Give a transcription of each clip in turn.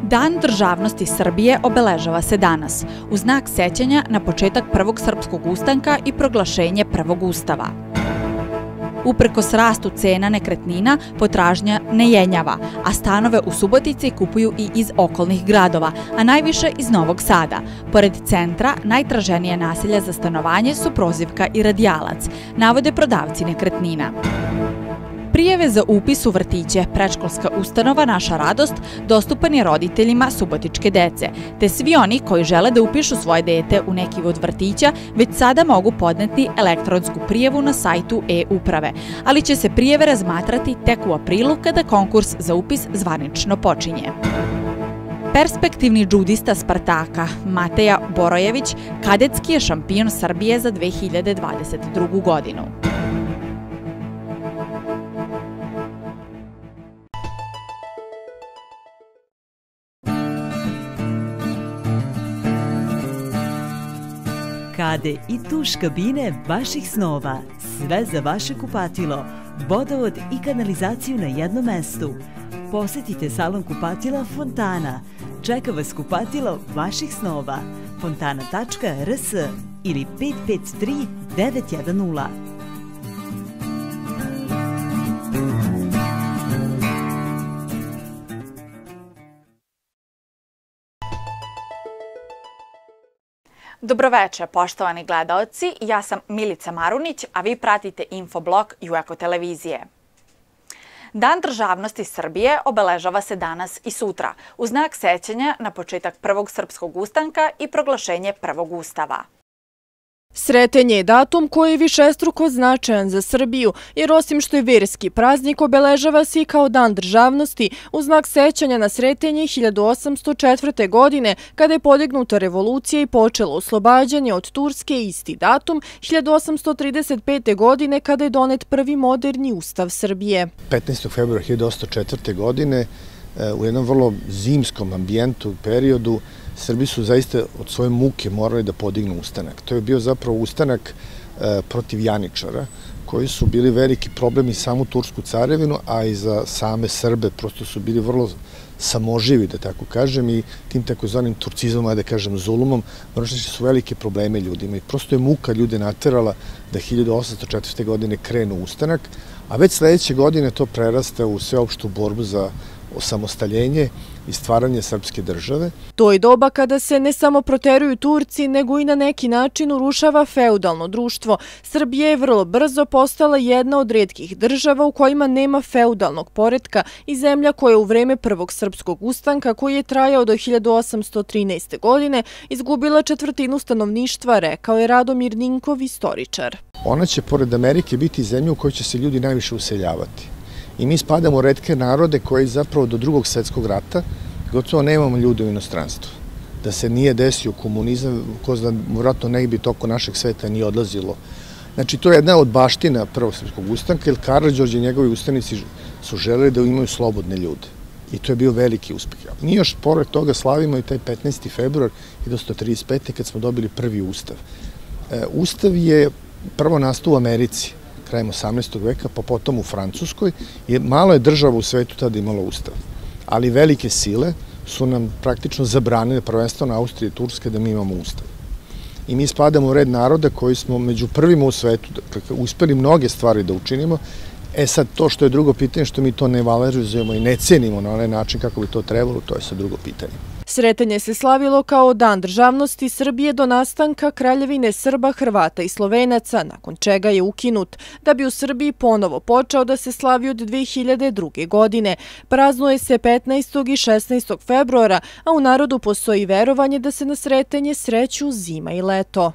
Dan državnosti Srbije obeležava se danas, u znak sećanja na početak prvog srpskog ustanka i proglašenje prvog ustava. Uprkos rastu cena nekretnina, potražnja ne jenjava, a stanove u Subotici kupuju i iz okolnih gradova, a najviše iz Novog Sada. Pored centra, najtraženije naselja za stanovanje su Prozivka i Radijalac, navode prodavci nekretnina. Prijave za upis u vrtiće, predškolska ustanova Naša radost, dostupan je roditeljima subotičke dece, te svi oni koji žele da upišu svoje dete u neki od vrtića već sada mogu podneti elektronsku prijavu na sajtu e-uprave, ali će se prijave razmatrati tek u aprilu kada konkurs za upis zvanično počinje. Perspektivni džudista Spartaka, Mateja Borojević, kadetski je šampion Srbije za 2022. godinu. Kade i tuš kabine vaših snova, sve za vaše kupatilo, vodovod i kanalizaciju na jednom mestu. Posetite salon kupatila Fontana. Čeka vas kupatilo vaših snova. fontana.rs ili 553 910. Dobroveče, poštovani gledaoci, ja sam Milica Marunić, a vi pratite infoblog Jueko televizije. Dan državnosti Srbije obeležava se danas i sutra, u znak sećanja na početak prvog srpskog ustanka i proglašenje prvog ustava. Sretenje je datum koji je višestruko značajan za Srbiju, jer osim što je verski praznik, obeležava se i kao dan državnosti u znak sećanja na Sretenje 1804. godine, kada je podignuta revolucija i počelo oslobađanje od Turske, isti datum 1835. godine kada je donet prvi moderni ustav Srbije. 15. februara 1804. godine u jednom vrlo zimskom ambijentu, periodu, Srbi su zaista od svoje muke morali da podignu ustanak. To je bio zapravo ustanak protiv Janičara, koji su bili veliki problemi samu Tursku carevinu, a i za same Srbe prosto su bili vrlo samoživi, da tako kažem, i tim takozvanim turcizmom, da kažem zulumom, vršili su velike probleme ljudima. I prosto je muka ljude naterala da 1804. godine krenu ustanak, a već sledeće godine to prerasta u sveopštu borbu za osamostaljenje i stvaranje srpske države. To je doba kada se ne samo proteruju Turci, nego i na neki način urušava feudalno društvo. Srbija je vrlo brzo postala jedna od retkih država u kojima nema feudalnog poretka i zemlja koja je u vreme prvog srpskog ustanka, koji je trajao do 1813. godine, izgubila četvrtinu stanovništva, rekao je Radomir Ninkov, istoričar. Ona će, pored Amerike, biti zemlja u kojoj će se ljudi najviše useljavati. I mi spadamo u retke narode koji zapravo do Drugog svjetskog rata gotovo nemamo ljude u inostranstvu. Da se nije desio komunizam, ko zna, vjerojatno ne bi toko našeg sveta nije odlazilo. Znači, to je jedna od baština Prvog srpskog ustanka, jer Karađorđe i njegovi ustanici su želeli da imaju slobodne ljude. I to je bio veliki uspeh. Mi još pored toga slavimo i taj 15. februar 1935. kad smo dobili prvi ustav. Ustav je prvo nastao u Americi, krajem 18. veka, pa potom u Francuskoj. Malo je država u svetu tada imalo ustav. Ali velike sile su nam praktično zabranile, prvenstveno Austrije i Turske, da mi imamo ustav. I mi spadamo u red naroda koji smo među prvima u svetu, dakle, uspeli mnoge stvari da učinimo. Sad, to što je drugo pitanje, što mi to ne valorizujemo i ne cenimo na onaj način kako bi to trebalo, to je sad drugo pitanje. Sretenje se slavilo kao dan državnosti Srbije do nastanka Kraljevine Srba, Hrvata i Slovenaca, nakon čega je ukinut, da bi u Srbiji ponovo počeo da se slavi od 2002. godine. Praznuje se 15. i 16. februara, a u narodu postoji verovanje da se na Sretenje sreću zima i leto.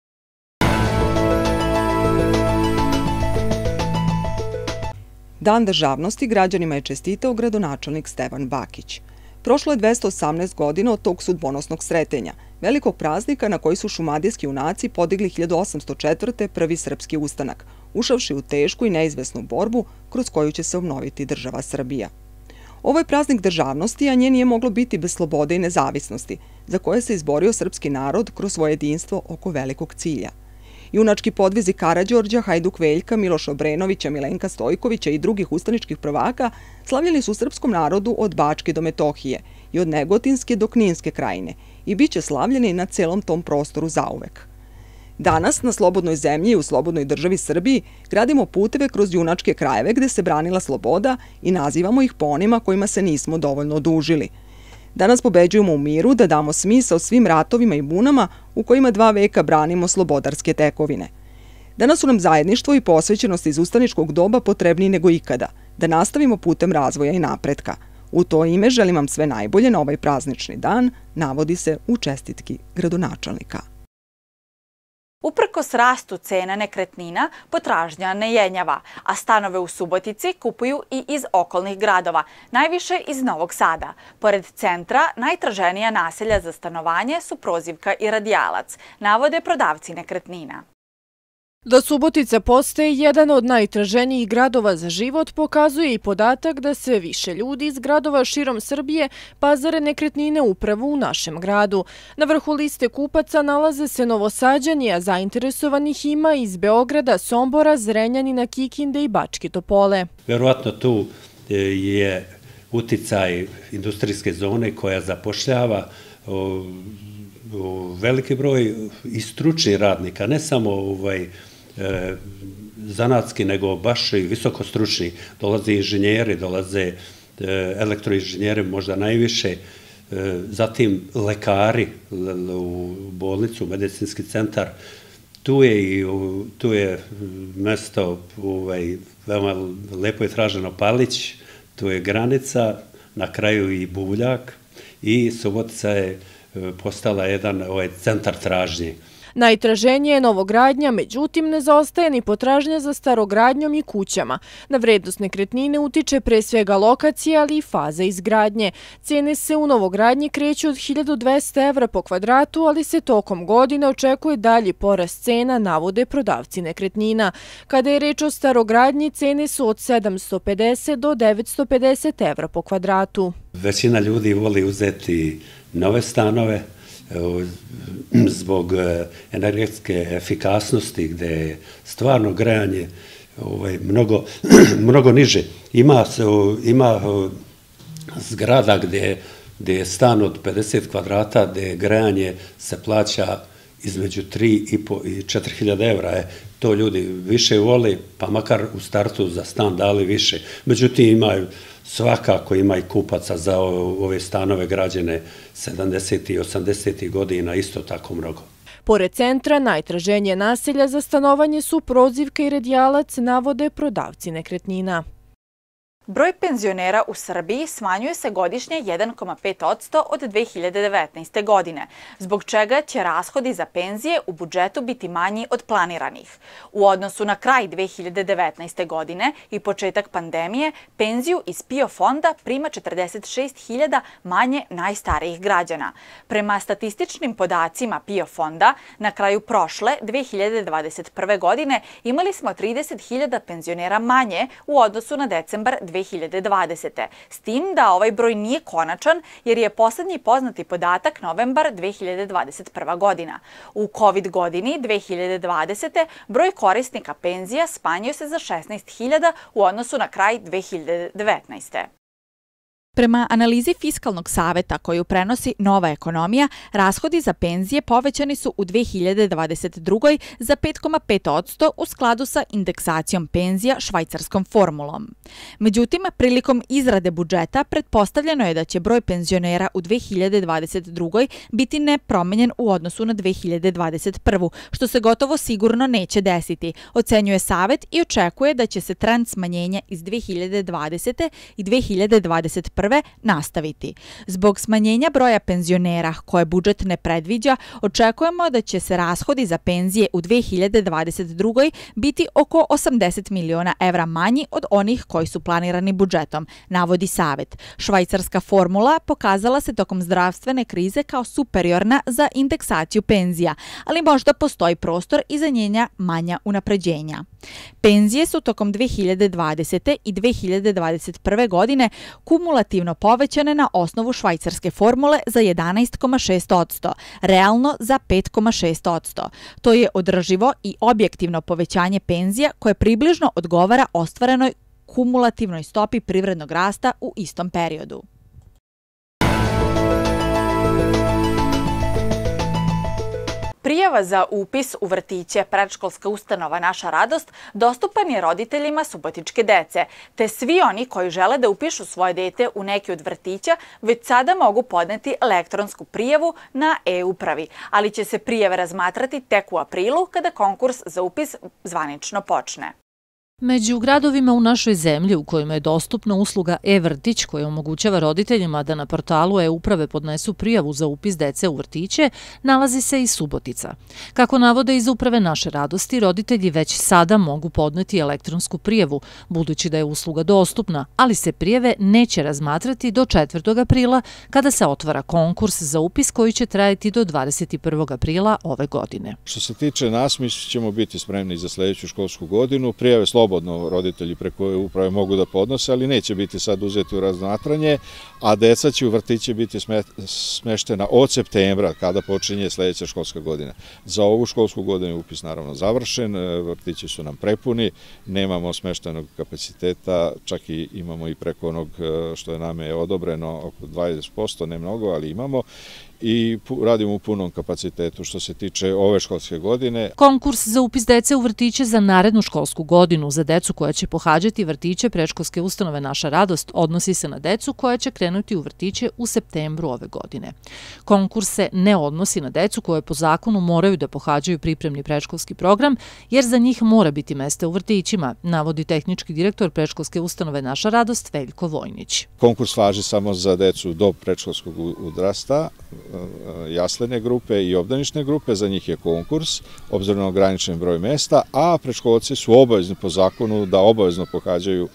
Dan državnosti građanima je čestitao gradonačelnik Stevan Bakić. Prošlo je 218 godina od tog sudbonosnog sretenja, velikog praznika na koji su šumadijski junaci podigli 1804. prvi srpski ustanak, ušavši u tešku i neizvesnu borbu kroz koju će se obnoviti država Srbija. Ovo je praznik državnosti, a nje nije moglo biti bez slobode i nezavisnosti, za koje se izborio srpski narod kroz svoje jedinstvo oko velikog cilja. Junački podvizi Karađorđa, Hajduk Veljka, Miloša Obrenovića, Milenka Stojkovića i drugih ustaničkih prvaka slavljeni su srpskom narodu od Bačke do Metohije i od Negotinske do Kninske krajine i bit će slavljeni na celom tom prostoru zauvek. Danas, na slobodnoj zemlji i u slobodnoj državi Srbiji, gradimo puteve kroz junačke krajeve gde se branila sloboda i nazivamo ih po onima kojima se nismo dovoljno odužili. Danas pobeđujemo u miru da damo smisao svim ratovima i bunama u kojima 2 veka branimo slobodarske tekovine. Danas su nam zajedništvo i posvećenost iz ustaničkog doba potrebniji nego ikada, da nastavimo putem razvoja i napretka. U to ime želim vam sve najbolje na ovaj praznični dan, navodi se u čestitki gradonačelnika. Uprkos rastu cena nekretnina, potražnja ne jenjava, a stanove u Subotici kupuju i iz okolnih gradova, najviše iz Novog Sada. Pored centra, najtraženija naselja za stanovanje su Prozivka i Radijalac, navode prodavci nekretnina. Da Subotica postaje jedan od najtraženijih gradova za život pokazuje i podatak da se više ljudi iz gradova širom Srbije pazare nekretnine upravo u našem gradu. Na vrhu liste kupaca nalaze se Novosađani, a zainteresovanih ima iz Beograda, Sombora, Zrenjanina, Kikinde i Bačke Topole. Verovatno tu je uticaj industrijske zone koja zapošljava veliki broj i stručnih radnika, ne samo zanatski, nego baš i visoko stručni. Dolaze inženjeri, dolaze elektroinženjeri možda najviše, zatim lekari u bolnicu, u medicinski centar. Tu je mesto, veoma lepo je traženo Palić, tu je Granica, na kraju i Buljak i Subotica je postala jedan centar tražnje. Najtraženija je novogradnja, međutim ne zaostaje ni potražnja za starogradnjom i kućama. Na vrednost nekretnine utiče pre svega lokacija, ali i faza izgradnje. Cene se u novogradnji kreću od 1200 evra po kvadratu, ali se tokom godine očekuje dalji porast cena, navode prodavci nekretnina. Kada je reč o starogradnji, cene su od 750 do 950 evra po kvadratu. Većina ljudi voli uzeti nove stanove, zbog energetske efikasnosti gde je stvarno grejanje mnogo niže. Ima zgrada gde je stan od 50 kvadrata, gde grejanje se plaća između 3.500 i 4.000 evra. To ljudi više voli, pa makar u startu za stan dali više. Međutim, svakako ima i kupaca za ove stanove građene 70. i 80. godina, isto tako mnogo. Pored centra, najtraženije naselja za stanovanje su Prozivka i Radijalac, navode prodavci nekretnina. Broj penzionera u Srbiji smanjuje se godišnje 1,5% od 2019. godine, zbog čega će rashodi za penzije u budžetu biti manji od planiranih. U odnosu na kraj 2019. godine i početak pandemije, penziju iz PIO fonda prima 46.000 manje najstarijih građana. Prema statističnim podacima PIO fonda, na kraju prošle 2021. godine imali smo 30.000 penzionera manje u odnosu na decembar 2020. S tim da ovaj broj nije konačan jer je poslednji poznati podatak novembar 2021. godina. U COVID godini 2020. broj korisnika penzija smanjio se za 16.000 u odnosu na kraj 2019. Prema analizi Fiskalnog saveta koju prenosi Nova ekonomija, rashodi za penzije povećani su u 2022. za 5,5% u skladu sa indeksacijom penzija švajcarskom formulom. Međutim, prilikom izrade budžeta pretpostavljeno je da će broj penzionera u 2022. biti nepromenjen u odnosu na 2021. što se gotovo sigurno neće desiti, ocenjuje savet i očekuje da će se trend smanjenja iz 2020. i 2021. nastaviti. Zbog smanjenja broja penzionera koje budžet ne predviđa, očekujemo da će se rashodi za penzije u 2022. biti oko 80 miliona evra manji od onih koji su planirani budžetom, navodi savet. Švajcarska formula pokazala se tokom zdravstvene krize kao superiorna za indeksaciju penzija, ali možda postoji prostor i za njenja manja unapređenja. Penzije su tokom 2020. i 2021. godine kumulativno povećane na osnovu švajcarske formule za 11,6%, realno za 5,6%. To je održivo i objektivno povećanje penzija koje približno odgovara ostvarenoj kumulativnoj stopi privrednog rasta u istom periodu. Prijava za upis u vrtiće predškolska ustanova Naša radost dostupan je roditeljima subotičke dece, te svi oni koji žele da upišu svoje dete u neki od vrtića već sada mogu podneti elektronsku prijavu na e-upravi, ali će se prijave razmatrati tek u aprilu kada konkurs za upis zvanično počne. Među gradovima u našoj zemlji u kojima je dostupna usluga e-vrtić koja omogućava roditeljima da na portalu e-uprave podnesu prijavu za upis dece u vrtiće, nalazi se i Subotica. Kako navode iz uprave Naše radosti, roditelji već sada mogu podneti elektronsku prijavu, budući da je usluga dostupna, ali se prijave neće razmatrati do 4. aprila kada se otvara konkurs za upis koji će trajati do 21. aprila ove godine. Što se tiče nas, mi ćemo biti spremni za sljedeću školsku godinu. Prijave slobodno roditelji preko uprave mogu da podnose, ali neće biti sad uzeti u razmatranje, a deca će u vrtiće biti smeštena od septembra kada počinje sljedeća školska godina. Za ovu školsku godinu je upis naravno završen, vrtići su nam prepuni, nemamo smeštenog kapaciteta, čak i imamo i preko onog što je nam je odobreno, oko 20%, ne mnogo, ali imamo. I radimo u punom kapacitetu što se tiče ove školske godine. Konkurs za upis dece u vrtiće za narednu školsku godinu za decu koja će pohađati vrtiće predškolske ustanove Naša radost odnosi se na decu koja će krenuti u vrtiće u septembru ove godine. Konkurs se ne odnosi na decu koje po zakonu moraju da pohađaju pripremni predškolski program, jer za njih mora biti mesta u vrtićima, navodi tehnički direktor predškolske ustanove Naša radost Veljko Vojnić. Konkurs važi samo za decu do predškolskog uzrasta, jaslene grupe i obdanične grupe, za njih je konkurs, obzirom na ograničen broj mesta, a predškolci su obavezni po zakonu da obavezno pohađaju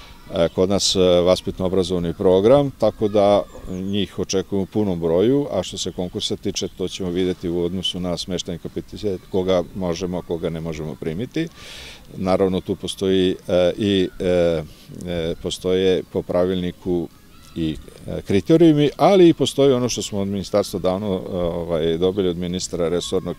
kod nas vaspitno-obrazovni program, tako da njih očekujemo u punom broju, a što se konkursa tiče, to ćemo vidjeti u odnosu na smešteni kapacitet, koga možemo, koga ne možemo primiti. Naravno, tu postoje po pravilniku i kriterijumi, ali i postoji ono što smo od ministarstva davno dobili od ministra resornog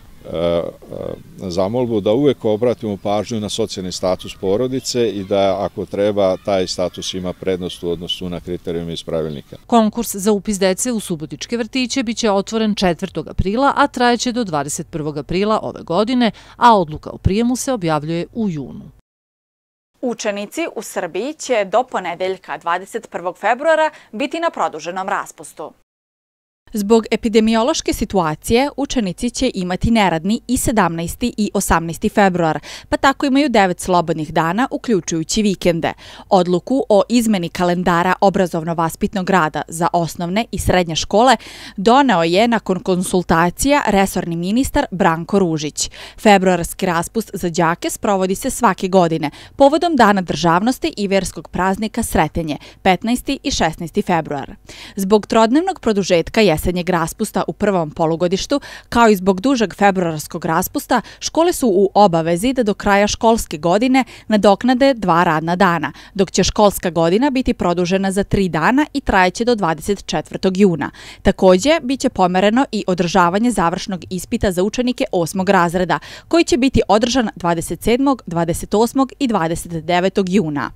zamolbu da uvek obratimo pažnju na socijalni status porodice i da ako treba taj status ima prednost u odnosu na kriterijume iz pravilnika. Konkurs za upis dece u subotičke vrtiće biće otvoren 4. aprila, a trajeće do 21. aprila ove godine, a odluka o prijemu se objavljuje u junu. Učenici u Srbiji će do ponedeljka 21. februara biti na produženom raspustu. Zbog epidemiološke situacije, učenici će imati neradni i 17. i 18. februar, pa tako imaju 9 slobodnih dana, uključujući vikende. Odluku o izmeni kalendara obrazovno-vaspitnog rada za osnovne i srednje škole doneo je nakon konsultacija resorni ministar Branko Ružić. Februarski raspust za đake sprovodi se svake godine, povodom Dana državnosti i verskog praznika Sretenje, 15. i 16. februar. Zbog trodnevnog produžetka jesenjeg raspusta u prvom polugodištu, kao i zbog dužeg februarskog raspusta, škole su u obavezi da do kraja školske godine nadoknade 2 radna dana, dok će školska godina biti produžena za 3 dana i trajeće do 24. juna. Također, biće pomereno i održavanje završnog ispita za učenike 8. razreda, koji će biti održan 27., 28. i 29. juna.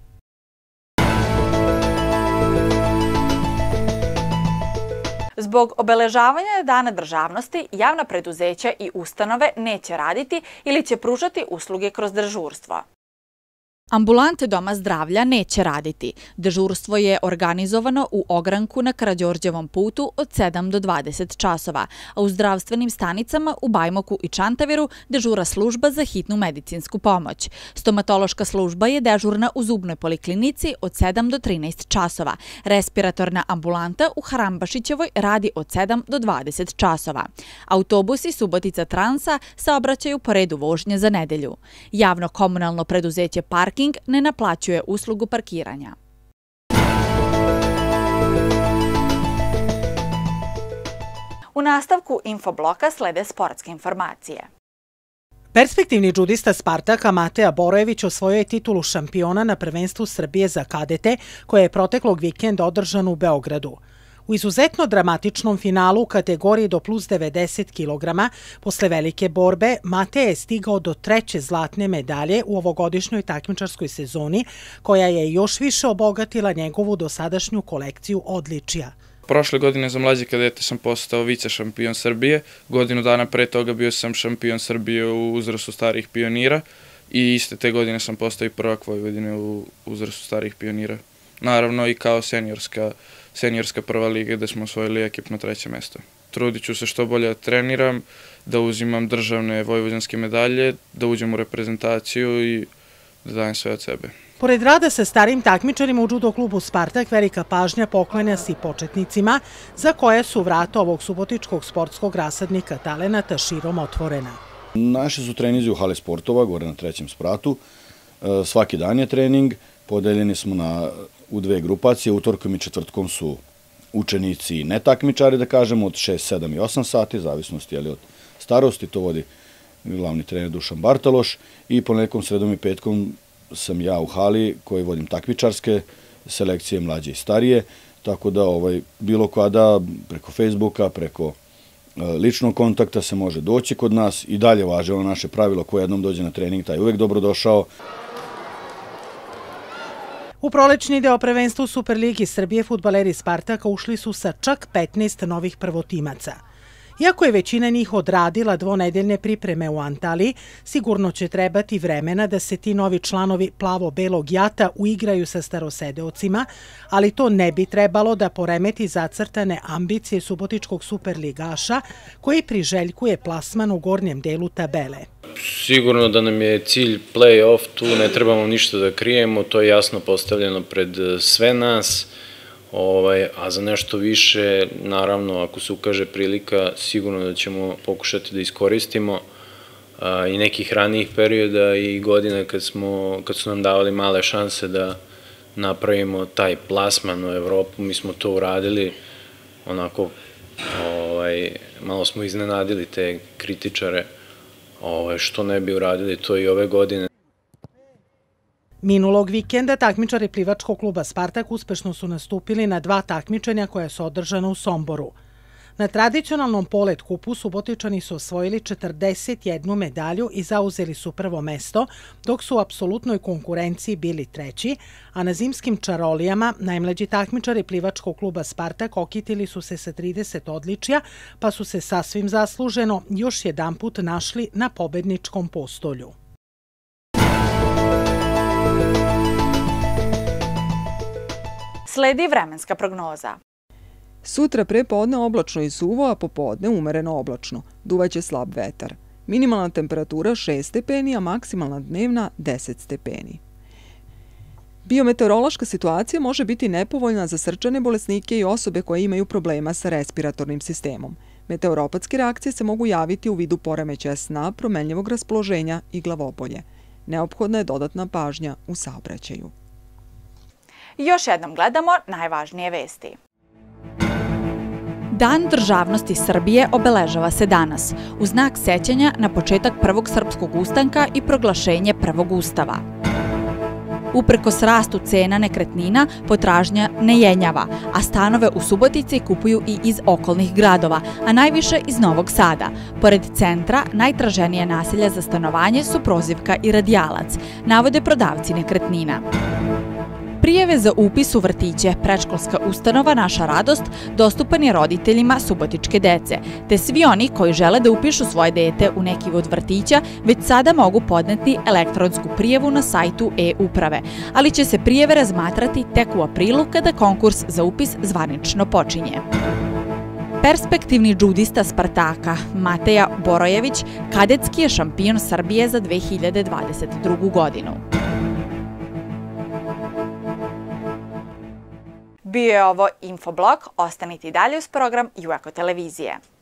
Zbog obeležavanja Dana državnosti, javna preduzeća i ustanove neće raditi ili će pružati usluge kroz dežurstvo. Ambulante Doma zdravlja neće raditi. Dežurstvo je organizovano u ogranku na Karađorđevom putu od 7 do 20 časova, a u zdravstvenim stanicama u Bajmoku i Čantaviru dežura služba za hitnu medicinsku pomoć. Stomatološka služba je dežurna u zubnoj poliklinici od 7 do 13 časova. Respiratorna ambulanta u Harambašićevoj radi od 7 do 20 časova. Autobusi Subotica Transa saobraćaju po redu vožnje za nedelju. Javno komunalno preduzeće Parking ne naplaćuje uslugu parkiranja. U nastavku infobloka slede sportske informacije. Perspektivni džudista Spartaka Mateja Borojević osvojio je titulu šampiona na prvenstvu Srbije za kadete koje je proteklog vikenda održano u Beogradu. U izuzetno dramatičnom finalu u kategoriji do plus 90 kg, posle velike borbe, Mateja je stigao do 3. zlatne medalje u ovogodišnjoj takmičarskoj sezoni, koja je još više obogatila njegovu dosadašnju kolekciju odličija. Prošle godine za mlađe kadete sam postao vice šampion Srbije, godinu dana pre toga bio sam šampion Srbije u uzrastu starih pionira i iste te godine sam postao i prvak Vojvodine u uzrastu starih pionira. Naravno i kao seniorska prva liga gde smo osvojili ekipno 3. mesto. Trudit ću se što bolje da treniram, da uzimam državne vojvođanske medalje, da uđem u reprezentaciju i da dajem sve od sebe. Pored rada sa starim takmičarima u judo klubu Spartak, velika pažnja poklanja se i početnicima, za koje su vrata ovog subotičkog sportskog rasadnika talenata širom otvorena. Naši su treninzi u hali sportova, gore na 3. spratu. Svaki dan je trening, podeljeni smo u 2 grupacije, utorkom i četvrtkom su učenici i netakmičari, da kažemo, od 6, 7 i 8 sati, zavisnosti od starosti, to vodi glavni trener Dušan Bartaloš, i ponedeljkom, sredom i petkom sam ja u hali koji vodim takmičarske selekcije mlađe i starije, tako da bilo kada preko Facebooka, preko ličnog kontakta se može doći kod nas i dalje važe ono naše pravilo ko jednom dođe na trening, taj uvek dobrodošao. U prolećni deo prvenstva u Superligi Srbije fudbaleri Spartaka ušli su sa čak 15 novih prvotimaca. Iako je većina njih odradila dvonedeljne pripreme u Antaliji, sigurno će trebati vremena da se ti novi članovi plavo-belog jata uigraju sa starosedeocima, ali to ne bi trebalo da poremeti zacrtane ambicije subotičkog superligaša koji priželjkuje plasman u gornjem delu tabele. Sigurno da nam je cilj play-off, tu ne trebamo ništa da krijemo, to je jasno postavljeno pred sve nas, a za nešto više, naravno, ako se ukaže prilika, sigurno da ćemo pokušati da iskoristimo i nekih ranijih perioda i godina kad su nam davali male šanse da napravimo taj plasman u Evropu. Mi smo to uradili, onako, malo smo iznenadili te kritičare, što ne bi uradili to i ove godine. Minulog vikenda takmičari plivačkog kluba Spartak uspešno su nastupili na 2 takmičenja koja su održana u Somboru. Na tradicionalnom polet kupu Subotičani su osvojili 41 medalju i zauzeli su prvo mesto, dok su u apsolutnoj konkurenciji bili 3, a na zimskim čarolijama najmlađi takmičari plivačkog kluba Spartak okitili su se sa 30 odličja, pa su se sasvim zasluženo još jedanput našli na pobedničkom postolju. Sledi vremenska prognoza. Sutra prepodne oblačno i suvo, a popodne umereno oblačno. Duvaće slab vetar. Minimalna temperatura 6 stepeni, a maksimalna dnevna 10 stepeni. Biometeorološka situacija može biti nepovoljna za srčane bolesnike i osobe koje imaju problema sa respiratornim sistemom. Meteoropatske reakcije se mogu javiti u vidu poremećaja sna, promenljivog raspoloženja i glavobolje. Neophodna je dodatna pažnja u saobraćaju. Još jednom gledamo najvažnije vesti. Dan državnosti Srbije obeležava se danas, u znak sećanja na početak prvog srpskog ustanka i proglašenje prvog ustava. Uprkos rastu cena nekretnina, potražnja ne jenjava, a stanove u Subotici kupuju i iz okolnih gradova, a najviše iz Novog Sada. Pored centra, najtraženije naselja za stanovanje su Prozivka i Radijalac, navode prodavci nekretnina. Prijave za upis u vrtiće, predškolska ustanova Naša radost, dostupan je roditeljima subotičke dece, te svi oni koji žele da upišu svoje dete u neki od vrtića već sada mogu podneti elektronsku prijavu na sajtu e-uprave, ali će se prijave razmatrati tek u aprilu kada konkurs za upis zvanično počinje. Perspektivni džudista Spartaka Mateja Borojević kadetski je šampion Srbije za 2022. godinu. Bio je ovo Infoblog, ostanite i dalje uz program Jueko televizije.